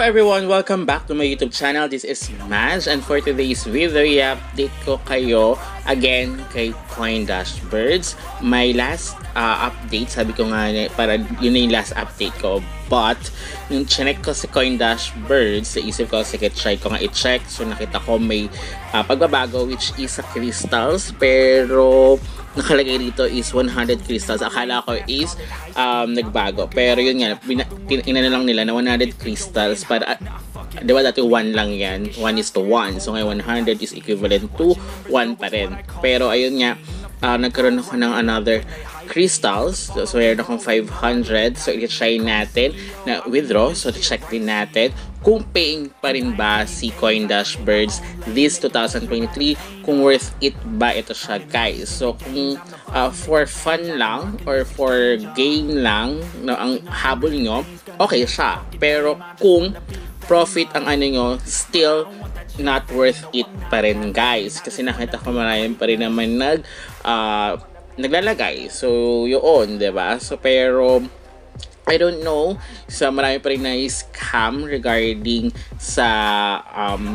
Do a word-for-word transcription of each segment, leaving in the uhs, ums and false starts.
everyone! Welcome back to my YouTube channel. This is Maj, and for today's video, i-update ko kayo again kay CoinDashBirds. My last uh, update, sabi ko nga para yun na yung last update ko. But, nung chinek ko si CoinDashBirds, naisip ko, sige, try ko nga i-check. So, nakita ko may uh, pagbabago which is sa crystals. Pero, nakalagay dito is one hundred crystals. Akala ko is um, nagbago. Pero yun nga, inano lang nila na one hundred crystals para, uh, di ba dati one lang yan? one is to one. So ngayon one hundred is equivalent to one pa rin. Pero ayun nga, uh, nagkaroon ako ng another crystals. So, so meron akong five hundred. So i-try natin na withdraw. So check din natin kung paying pa rin ba si CoinDashBirds this twenty twenty-three, kung worth it ba ito siya, guys. So kung uh, for fun lang or for gain lang no, ang habol nyo, okay siya. Pero kung profit ang ano nyo, still not worth it pa rin, guys. Kasi nakita ko maraming pa rin naman nag uh, naglalagay. So yun, diba? So pero I don't know, sa so, marami pa rin na scam regarding sa um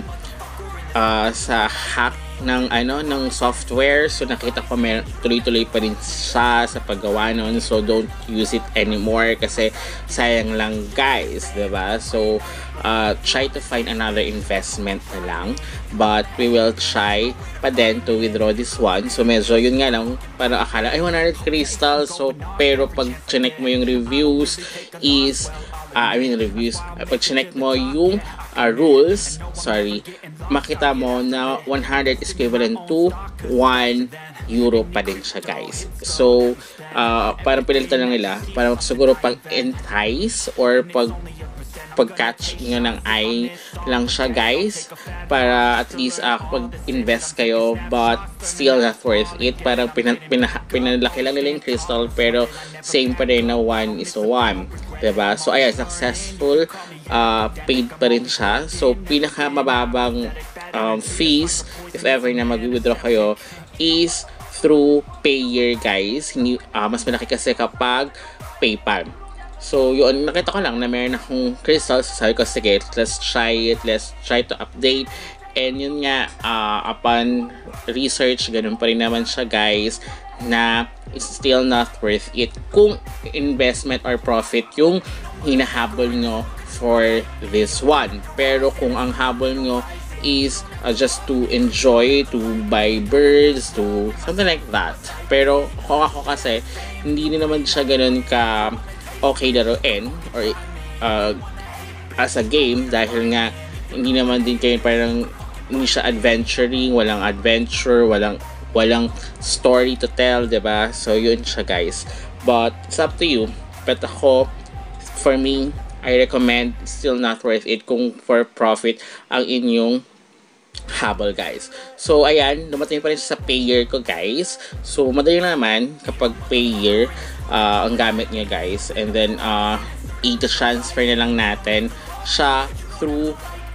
uh, sa hack ng ano ng software. So nakita ko may tuloy-tuloy pa rin siya sa paggawa noon. So don't use it anymore kasi sayang lang, guys, diba? So uh, try to find another investment na lang, but we will try pa din to withdraw this one. So medyo yun nga lang, parang akala ay one hundred crystals. So pero pag chinek mo yung reviews is uh, I mean reviews uh, pag chinek mo yung uh, rules, sorry, makita mo na one hundred is equivalent to one euro pa din siya, guys. So uh, parang pinalitan lang nila para siguro pag entice or pag pag-catch nyo ng eye lang siya, guys, para at least uh, pag-invest kayo, but still not worth it. Parang pinan pina pinalaki lang nila yung crystal pero same pa rin na one is to one, diba? So ayan, successful, uh, paid pa rin siya. So pinaka mababang um, fees if ever na mag-withdraw kayo is through Payeer, guys. Hindi, uh, mas malaki kasi kapag PayPal. So, yun, nakita ko lang na meron akong crystals. Sabi ko, sige, let's try it. Let's try to update. And yun nga, uh, upon research, ganun pa rin naman siya, guys, na it's still not worth it kung investment or profit yung hinahabol nyo for this one. Pero kung ang habol nyo is uh, just to enjoy, to buy birds, to something like that. Pero kung ako kasi, hindi naman siya ganun ka okay laruin or uh, as a game, dahil nga hindi naman din kayo parang hindi siya adventuring, walang adventure, walang walang story to tell, diba? So yun siya, guys, but it's up to you. But ako, for me, I recommend still not worth it kung for profit ang inyong habol, guys. So ayan, dumating pa rin sa Payeer ko, guys. So madali naman kapag Payeer uh, ang gamit niya, guys, and then uh, i-transfer na lang natin siya through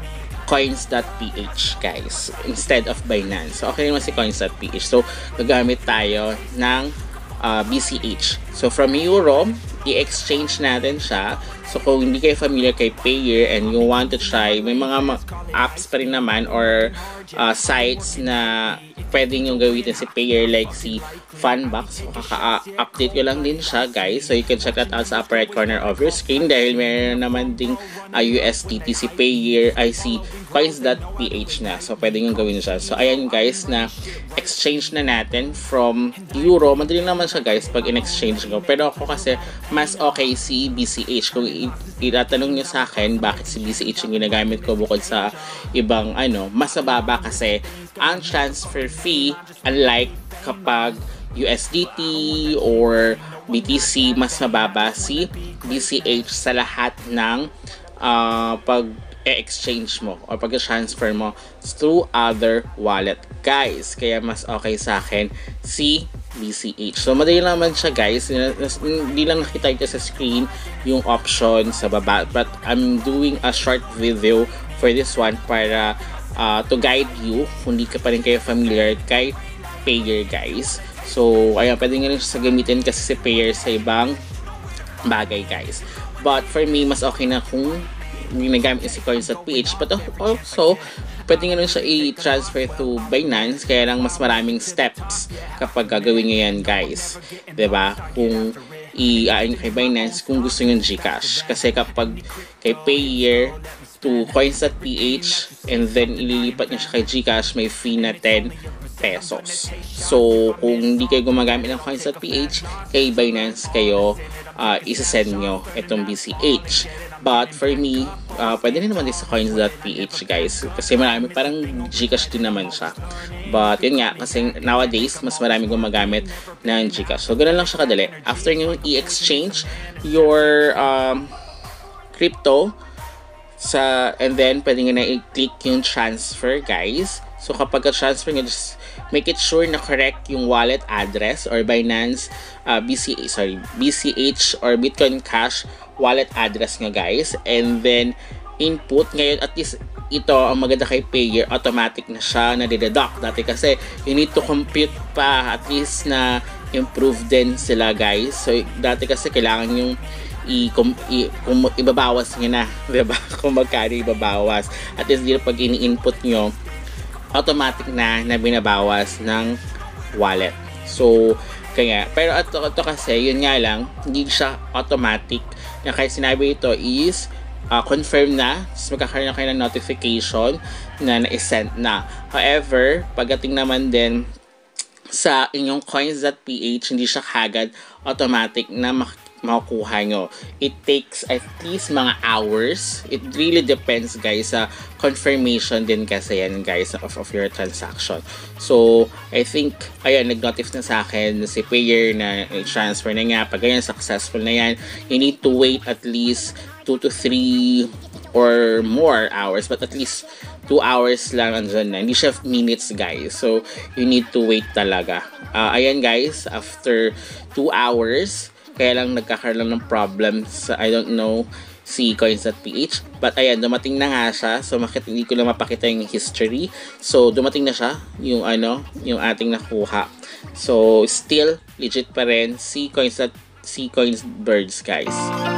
coins.ph, guys, instead of Binance. So okay naman si coins.ph. So gagamit tayo ng uh, B C H. So from Euro, i-exchange natin siya. So kung hindi kayo familiar kay Payeer and you want to try, may mga apps pa rin naman or uh, sites na pwede nyo gamitin si Payeer, like si Funbox. So kaka-update ko lang din siya, guys. So you can check that out sa upper right corner of your screen dahil meron naman ding uh, U S D T si Payeer, ay si coins.ph na. So pwede nyo gawin siya. So ayan, guys, na exchange na natin from Euro. Madali naman siya, guys, pag in-exchange ko. Pero ako kasi mas okay si B C H. Kung itatanong nyo sa akin bakit si B C H yung ginagamit ko bukod sa ibang ano, mas mababa kasi ang transfer fee, unlike kapag U S D T or B T C, mas mababa si B C H sa lahat ng uh, pag e-exchange mo or pag-transfer mo through other wallet, guys. Kaya mas okay sa akin si B C H. So madali naman siya, guys. Hindi lang nakita ito sa screen yung option sa baba, but I'm doing a short video for this one para uh, to guide you kung hindi ka pa rin kayo familiar kay Payeer, guys. So ayan, pwede nga rin siya gamitin kasi si Payeer sa ibang bagay, guys. But for me, mas okay na kung ginagamit niya si coins.ph, but also pwede nga nun siya i-transfer to Binance, kaya lang mas maraming steps kapag gagawin nyo yan, guys. Diba? Kung i-aayos kay Binance, kung gusto nyo Gcash. Kasi kapag kay Payeer to coins.ph and then ililipat nyo siya kay Gcash, may fee na ten pesos. So, kung hindi kayo gumagamit ng coins.ph, kay Binance kayo uh, isa-send nyo itong B C H. But for me, uh, pwede rin naman din sa coins.ph, guys. Kasi marami, parang Gcash din naman siya. But yun nga, kasi nowadays, mas marami gumagamit ng Gcash. So, ganun lang siya kadali. After nyo i-exchange your um, crypto, sa, and then, pwede nyo na i-click yung transfer, guys. So, kapag ka-transfer nyo, just make it sure na correct yung wallet address or Binance, uh, B C H, sorry, B C H or Bitcoin Cash wallet address nga, guys. And then, input. Ngayon, at least, ito, ang maganda kay Payeer, automatic na siya na dideduct. Dati kasi, you need to compute pa, at least na improve din sila, guys. So, dati kasi, kailangan yung i, kum, i, kum, ibabawas nyo na, diba? Kung magkano ibabawas. At least, dito pag ini-input nyo, automatic na na binabawas ng wallet. So, kaya, pero ito, ito kasi, yun nga lang, hindi siya automatic. Na kaya sinabi ito is, uh, confirm na, so magkakaroon na kayo ng notification na na-send na. However, pagdating naman din sa inyong coins.ph, hindi siya kagad automatic na mak- makukuha nyo. It takes at least mga hours. It really depends, guys, sa confirmation din kasi yan, guys, of, of your transaction. So, I think, ayan, nag-notify na sa akin si Payeer na transfer na nga. Pag ganyan, successful na yan, you need to wait at least two to three or more hours, but at least two hours lang andyan na. Hindi siya minutes, guys. So, you need to wait talaga. Uh, ayan, guys, after two hours, kaya lang nagkakaroon lang ng problems sa, I don't know, si coins.ph. But ayan, dumating na nga siya. So, makita, hindi ko lang mapakita yung history. So, dumating na siya, yung ano, yung ating nakuha. So, still, legit pa rin si coins, si coins birds, guys.